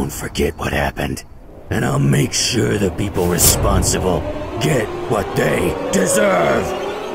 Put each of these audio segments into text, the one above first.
won't forget what happened, and I'll make sure the people responsible get what they deserve!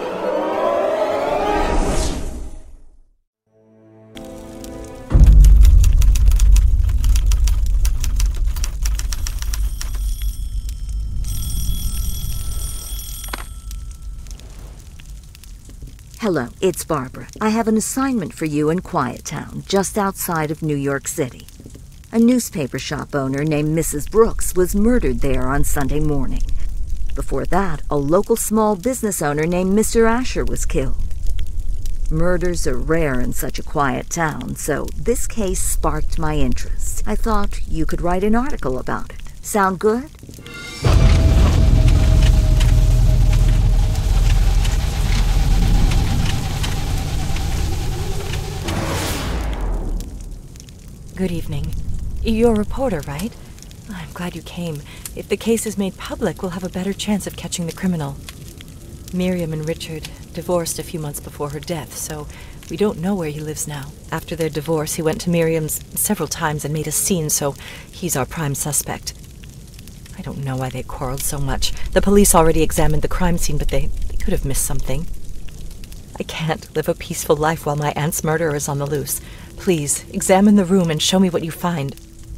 Hello, it's Barbara. I have an assignment for you in Quiet Town, just outside of New York City. A newspaper shop owner named Mrs. Brooks was murdered there on Sunday morning. Before that, a local small business owner named Mr. Asher was killed. Murders are rare in such a quiet town, so this case sparked my interest. I thought you could write an article about it. Sound good? Good evening. You're a reporter, right? I'm glad you came. If the case is made public, we'll have a better chance of catching the criminal. Miriam and Richard divorced a few months before her death, so we don't know where he lives now. After their divorce, he went to Miriam's several times and made a scene, so he's our prime suspect. I don't know why they quarreled so much. The police already examined the crime scene, but they could have missed something. I can't live a peaceful life while my aunt's murderer is on the loose. Please, examine the room and show me what you find.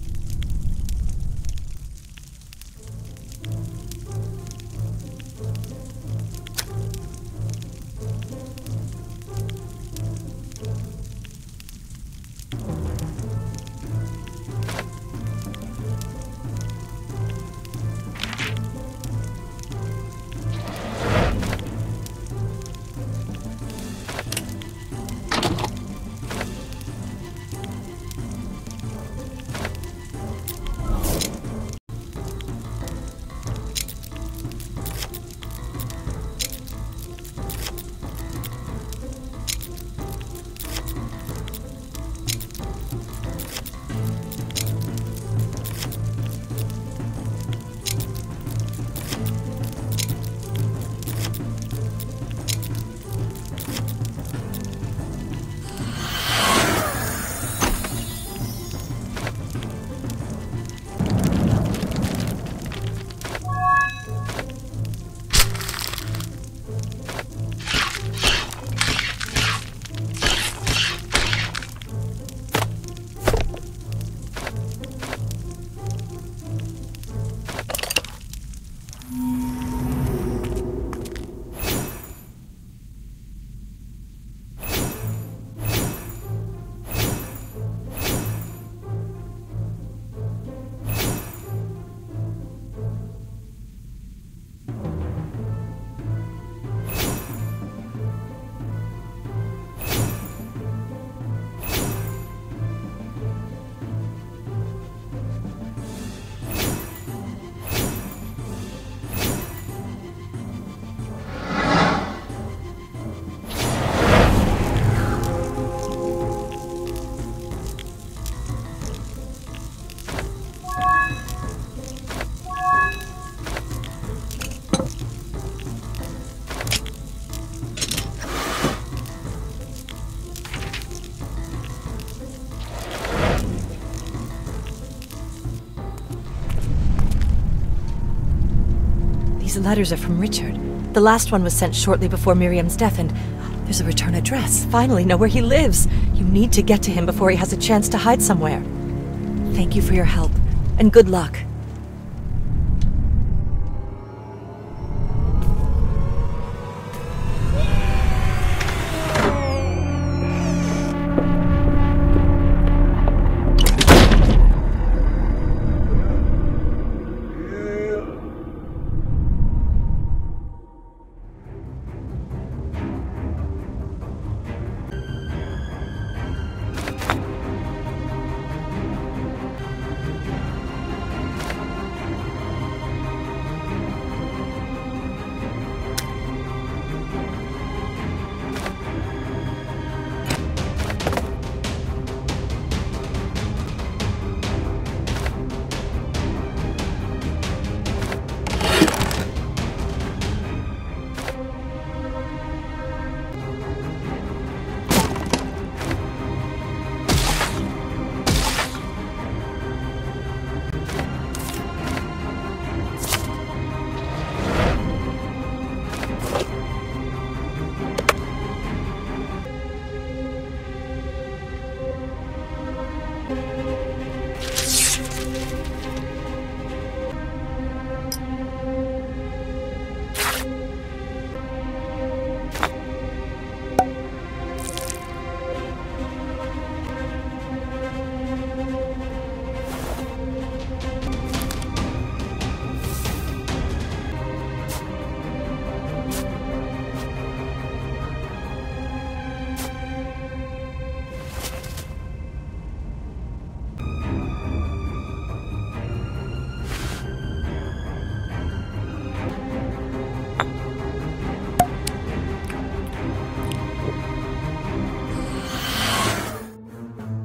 These letters are from Richard. The last one was sent shortly before Miriam's death, and there's a return address. Finally, know where he lives. You need to get to him before he has a chance to hide somewhere. Thank you for your help, and good luck.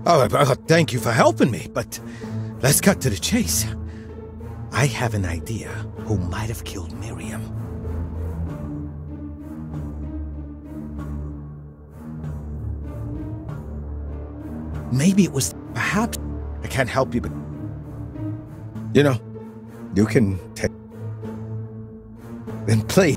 Thank you for helping me, but let's cut to the chase. I have an idea who might have killed Miriam. Maybe it was... Perhaps... I can't help you, but... You know, you can take... and play...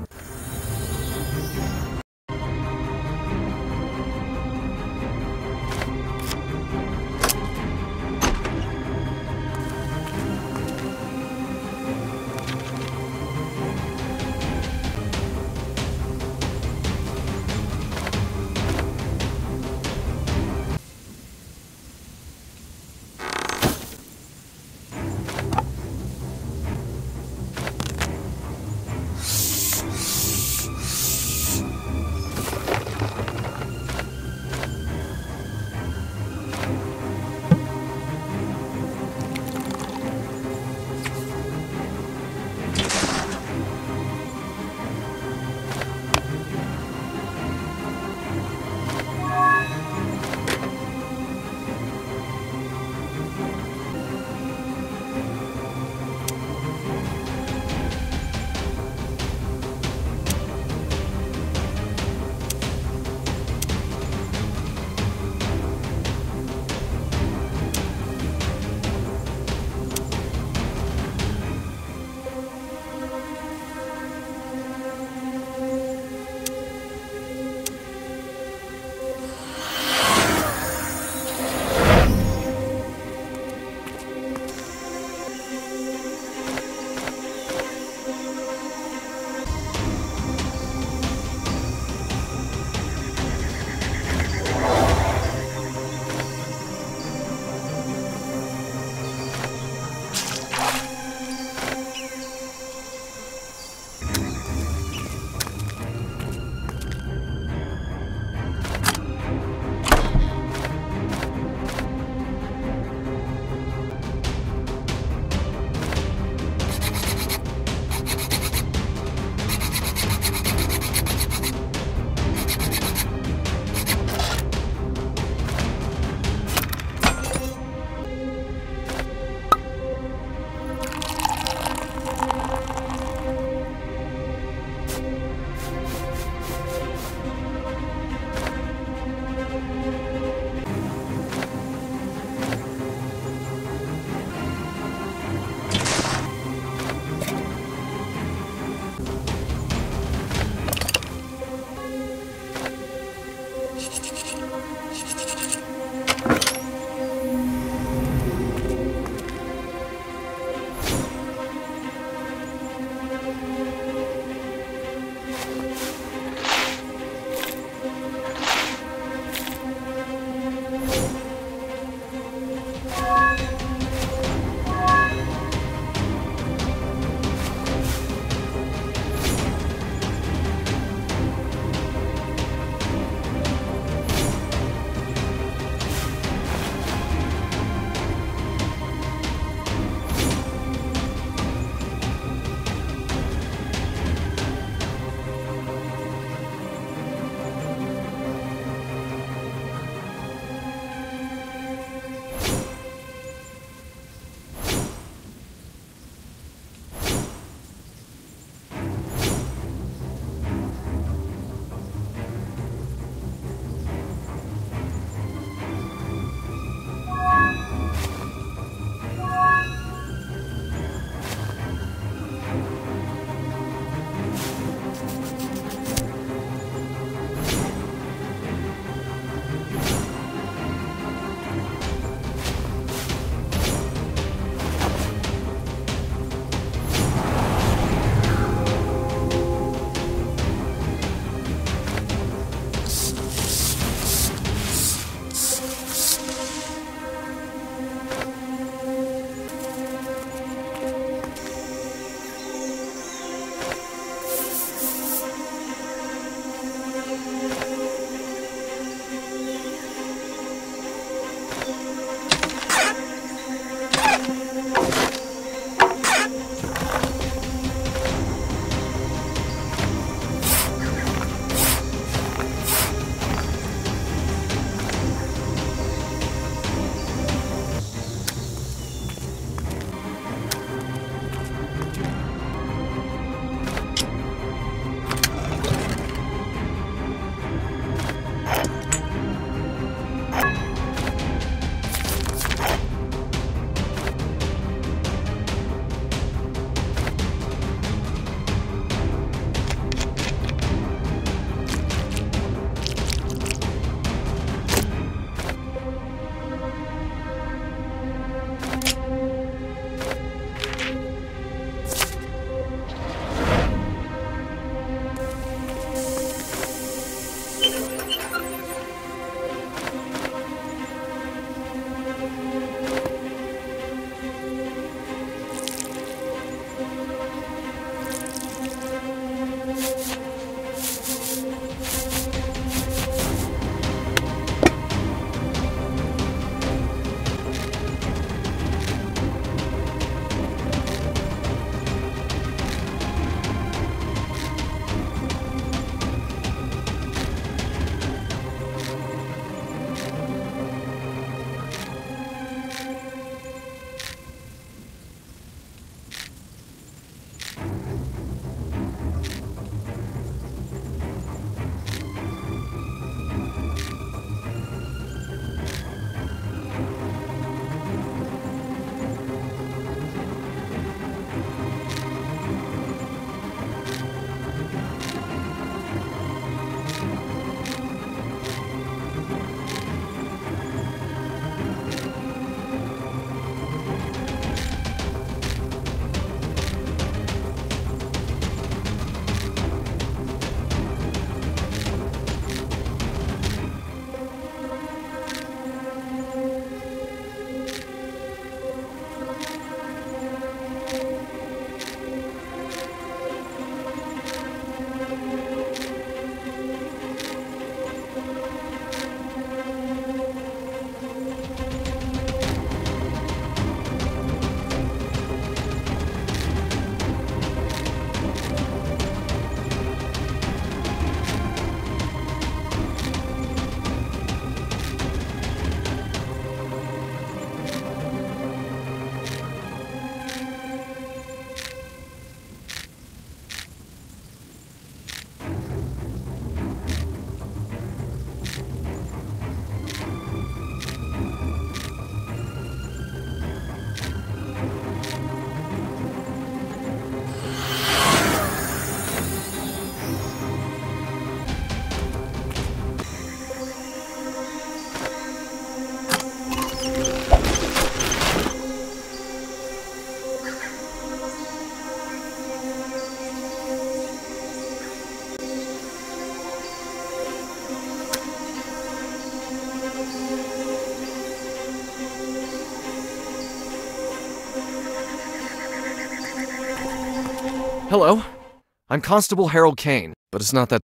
Hello. I'm Constable Harold Kane, but it's not that...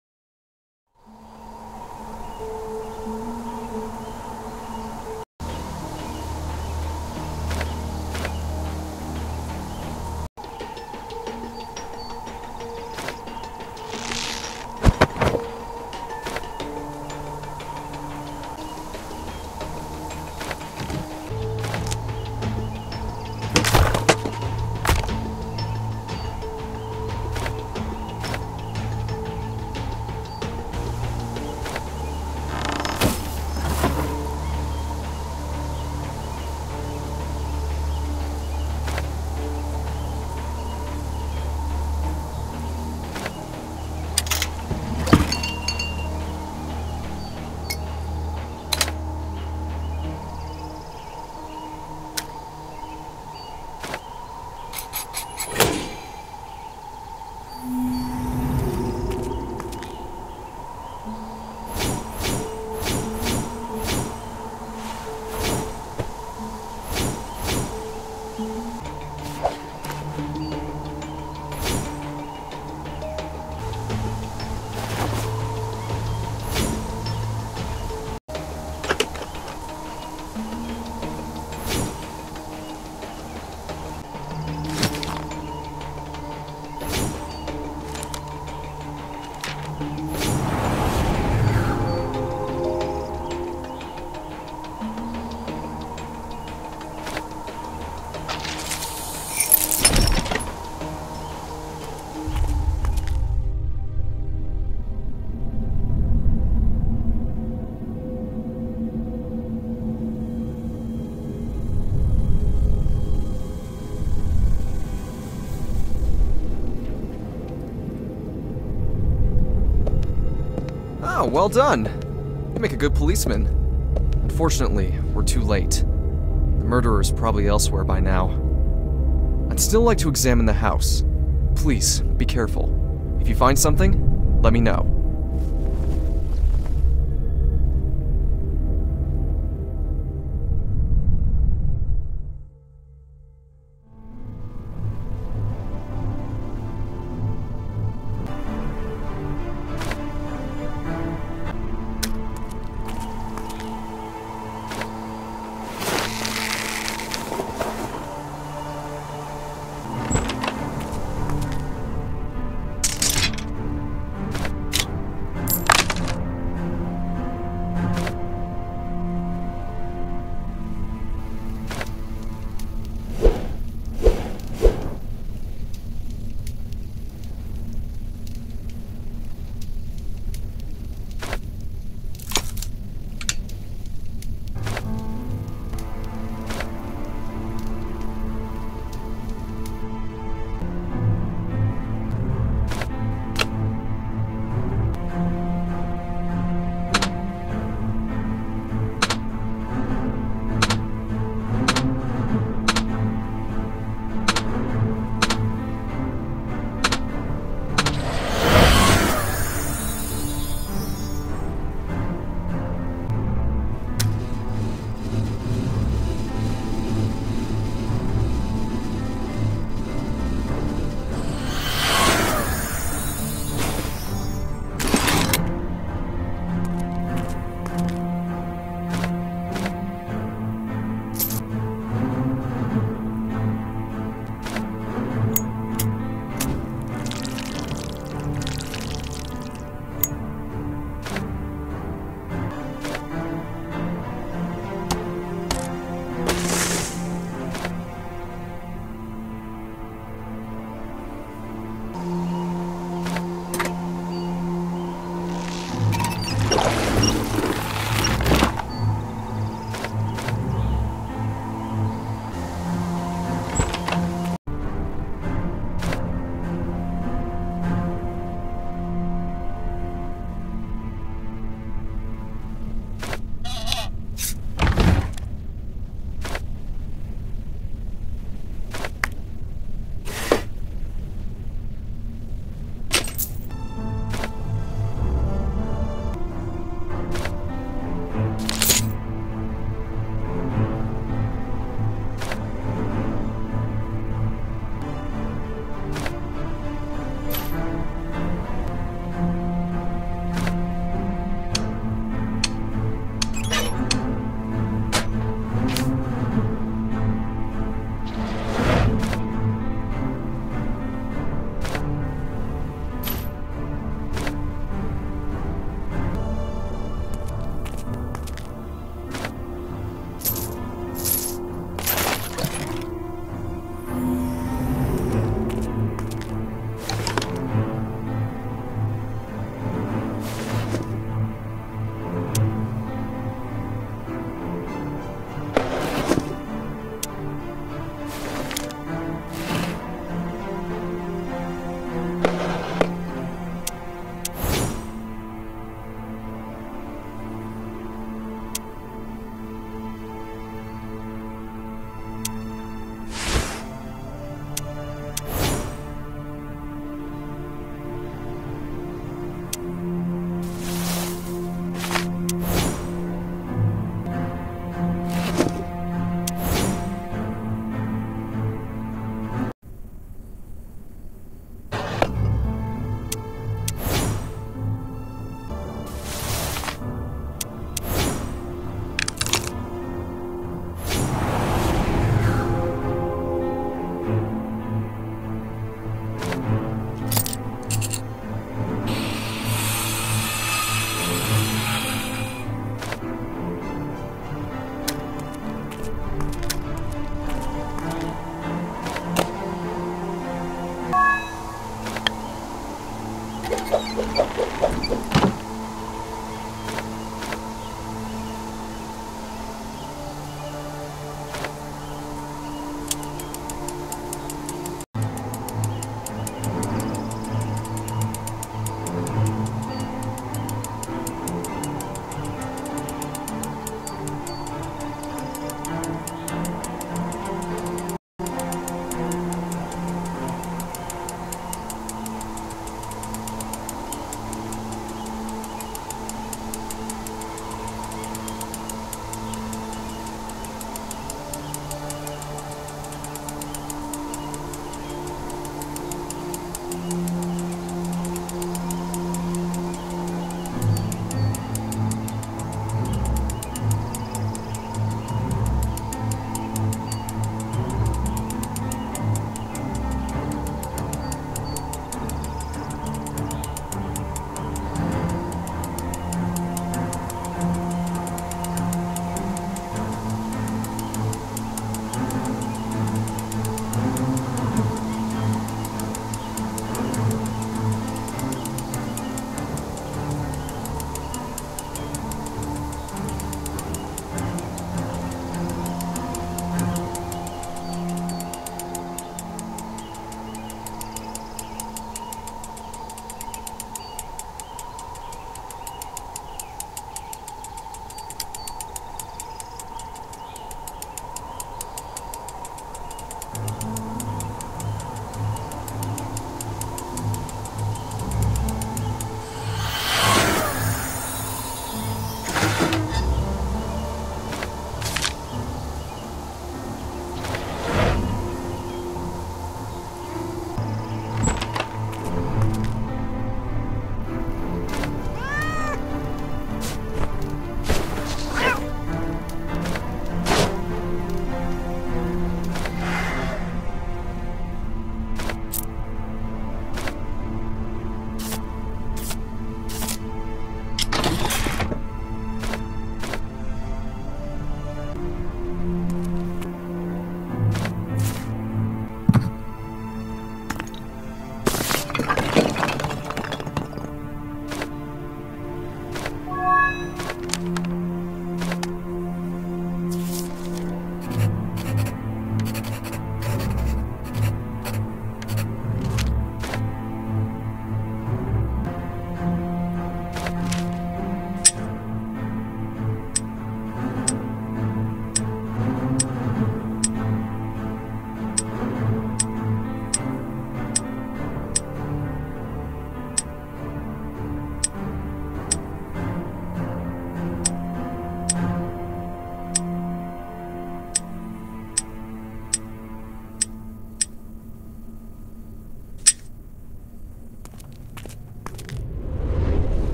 Oh, well done. You make a good policeman. Unfortunately, we're too late. The murderer is probably elsewhere by now. I'd still like to examine the house. Please, be careful. If you find something, let me know.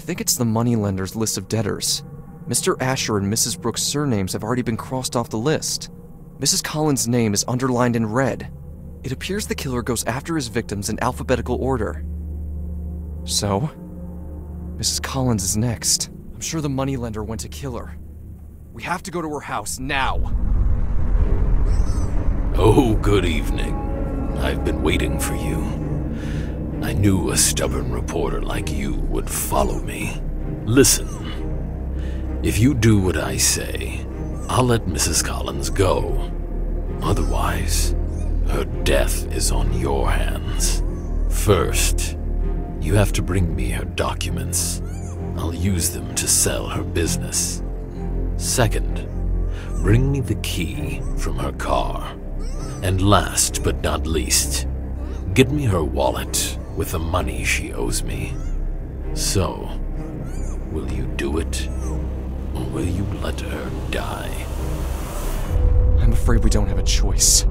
think it's the moneylender's list of debtors. Mr. Asher and Mrs. Brooks' surnames have already been crossed off the list. Mrs. Collins' name is underlined in red. It appears the killer goes after his victims in alphabetical order. So, Mrs. Collins is next. I'm sure the moneylender went to kill her. We have to go to her house now. Oh, good evening. I've been waiting for you. I knew a stubborn reporter like you would follow me. Listen, if you do what I say, I'll let Mrs. Collins go. Otherwise, her death is on your hands. First, you have to bring me her documents. I'll use them to sell her business. Second, bring me the key from her car. And last but not least, get me her wallet with the money she owes me. So, will you do it? Or will you let her die? I'm afraid we don't have a choice.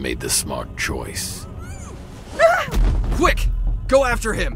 made the smart choice. Quick! Go after him!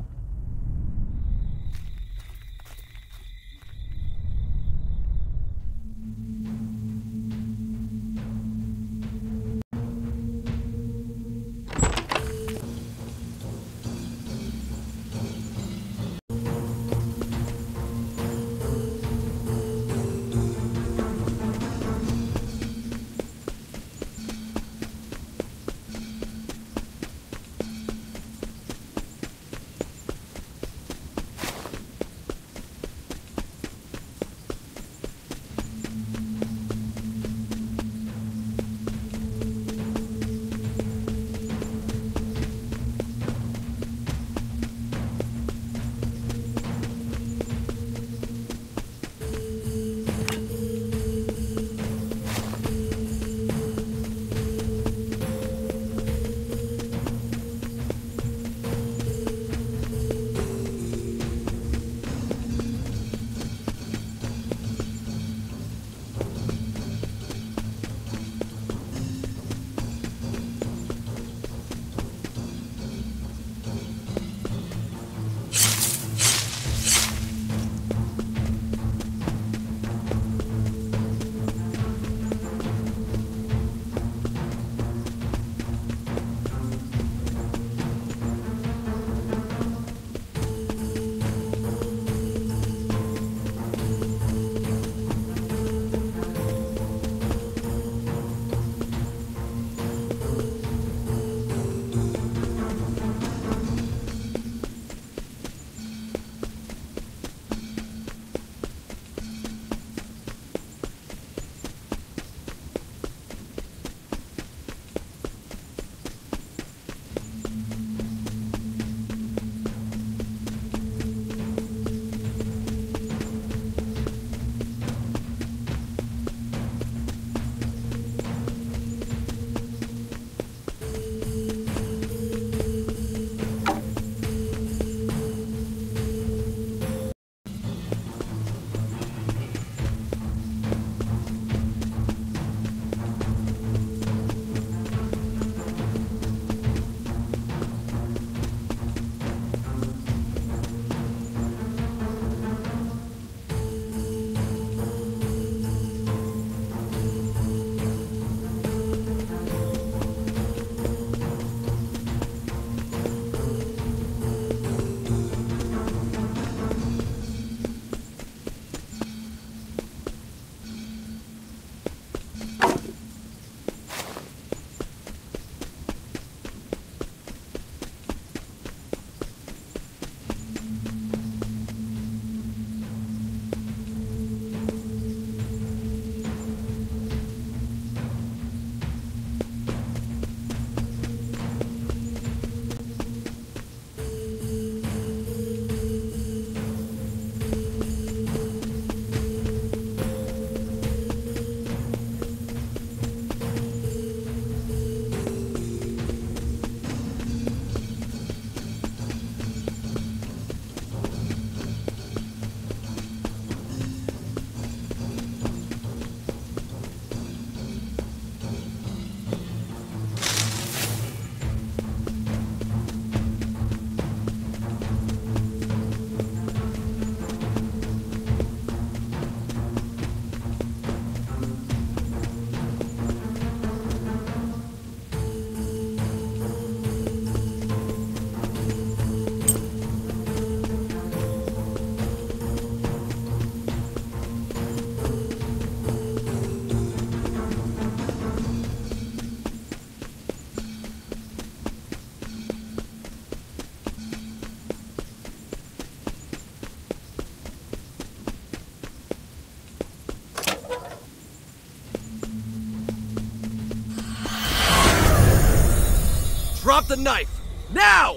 Drop the knife! Now!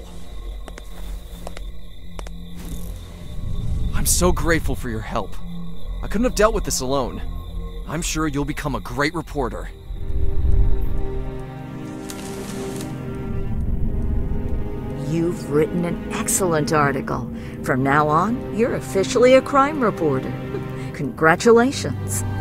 I'm so grateful for your help. I couldn't have dealt with this alone. I'm sure you'll become a great reporter. You've written an excellent article. From now on, you're officially a crime reporter. Congratulations.